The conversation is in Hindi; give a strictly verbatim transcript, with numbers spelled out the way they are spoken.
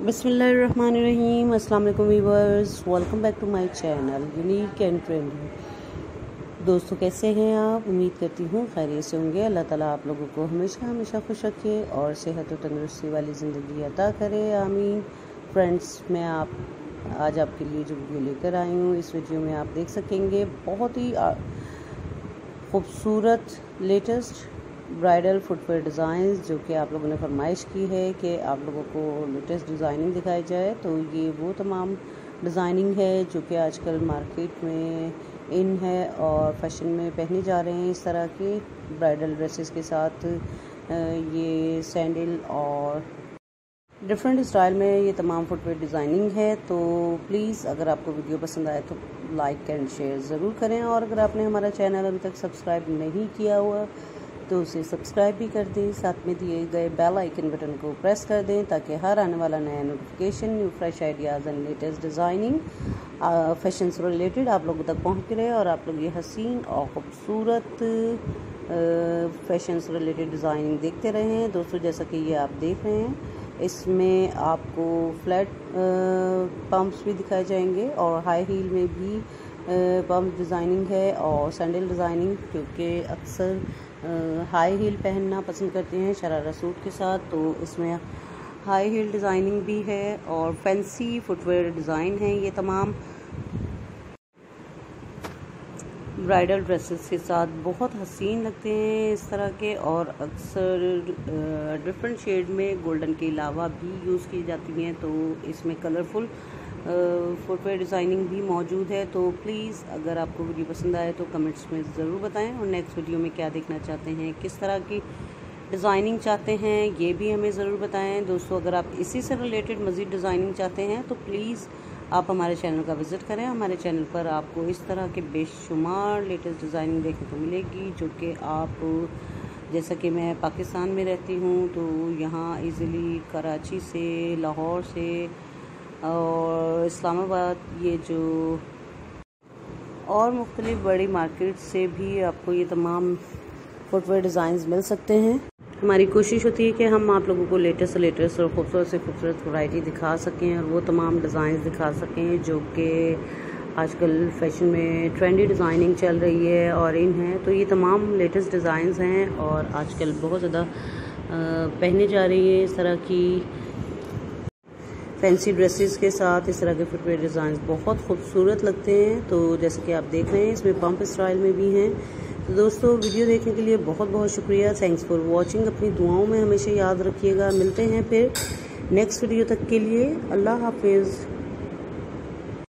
बिस्मिल्लाहिर्रहमानिर्रहीम। अस्सलाम वालेकुम viewers, welcome back to my channel unique and trendy. दोस्तों कैसे हैं आप? उम्मीद करती हूँ खैरियत से होंगे। अल्लाह ताला आप लोगों को हमेशा हमेशा खुश रखे और सेहत और तंदुरुस्ती वाली ज़िंदगी अता करे, आमीन। फ्रेंड्स, मैं आप आज आपके लिए जो वीडियो लेकर आई हूँ, इस वीडियो में आप देख सकेंगे बहुत ही खूबसूरत लेटेस्ट ब्राइडल फुटवेयर डिज़ाइंस जो कि आप लोगों ने फरमाइश की है कि आप लोगों को लेटेस्ट डिज़ाइनिंग दिखाई जाए। तो ये वो तमाम डिज़ाइनिंग है जो कि आजकल मार्केट में इन है और फैशन में पहने जा रहे हैं। इस तरह के ब्राइडल ड्रेसेस के साथ ये सैंडल और डिफरेंट स्टाइल में ये तमाम फुटवेयर डिज़ाइनिंग है। तो प्लीज़ अगर आपको वीडियो पसंद आए तो लाइक एंड शेयर ज़रूर करें, और अगर आपने हमारा चैनल अभी तक सब्सक्राइब नहीं किया हुआ तो उसे सब्सक्राइब भी कर दें। साथ में दिए गए बेल आइकन बटन को प्रेस कर दें ताकि हर आने वाला नया notification, new fresh ideas and latest designing fashion से रिलेटेड आप लोगों तक पहुँच रहे और आप लोग ये हसीन और ख़ूबसूरत फैशन से रिलेटेड डिज़ाइनिंग देखते रहें। दोस्तों, जैसा कि ये आप देख रहे हैं, इसमें आपको फ्लैट पम्प्स भी दिखाए जाएंगे और हाई हील में भी पम्प डिज़ाइनिंग है और सैंडल डिज़ाइनिंग, क्योंकि अक्सर हाई हील पहनना पसंद करते हैं शरारा सूट के साथ। तो इसमें हाई हील डिज़ाइनिंग भी है और फैंसी फुटवेयर डिज़ाइन है। ये तमाम ब्राइडल ड्रेसेस के साथ बहुत हसीन लगते हैं इस तरह के, और अक्सर डिफरेंट शेड में गोल्डन के अलावा भी यूज़ की जाती हैं। तो इसमें कलरफुल फुटवेयर डिज़ाइनिंग भी मौजूद है। तो प्लीज़ अगर आपको वीडियो पसंद आए तो कमेंट्स में ज़रूर बताएं, और नेक्स्ट वीडियो में क्या देखना चाहते हैं, किस तरह की डिज़ाइनिंग चाहते हैं, ये भी हमें ज़रूर बताएं। दोस्तों, अगर आप इसी से रिलेटेड मज़ीद डिज़ाइनिंग चाहते हैं तो प्लीज़ आप हमारे चैनल का विज़िट करें। हमारे चैनल पर आपको इस तरह के बेशुमार लेटेस्ट डिज़ाइनिंग देखने को मिलेगी जो कि आप, जैसा कि मैं पाकिस्तान में रहती हूँ तो यहाँ इजीली कराची से, लाहौर से और इस्लामाबाद, ये जो और मुख्तलिफ बड़ी मार्केट से भी आपको ये तमाम फुटवेयर डिज़ाइंस मिल सकते हैं। हमारी कोशिश होती है कि हम आप लोगों को लेटेस्ट से लेटेस्ट और खूबसूरत से खूबसूरत वैरायटी दिखा सकें और वो तमाम डिज़ाइंस दिखा सकें जो कि आजकल फैशन में ट्रेंडी डिज़ाइनिंग चल रही है और इन है। तो ये तमाम लेटेस्ट डिज़ाइंस हैं और आजकल बहुत ज़्यादा पहने जा रही है इस तरह की फैंसी ड्रेसेस के साथ। इस तरह के फुटवेयर डिज़ाइंस बहुत खूबसूरत लगते हैं। तो जैसे कि आप देख रहे हैं, इसमें पंप स्टाइल में भी हैं। तो दोस्तों, वीडियो देखने के लिए बहुत बहुत शुक्रिया। Thanks for watching. अपनी दुआओं में हमेशा याद रखिएगा। मिलते हैं फिर नेक्स्ट वीडियो तक के लिए। अल्लाह हाफिज़।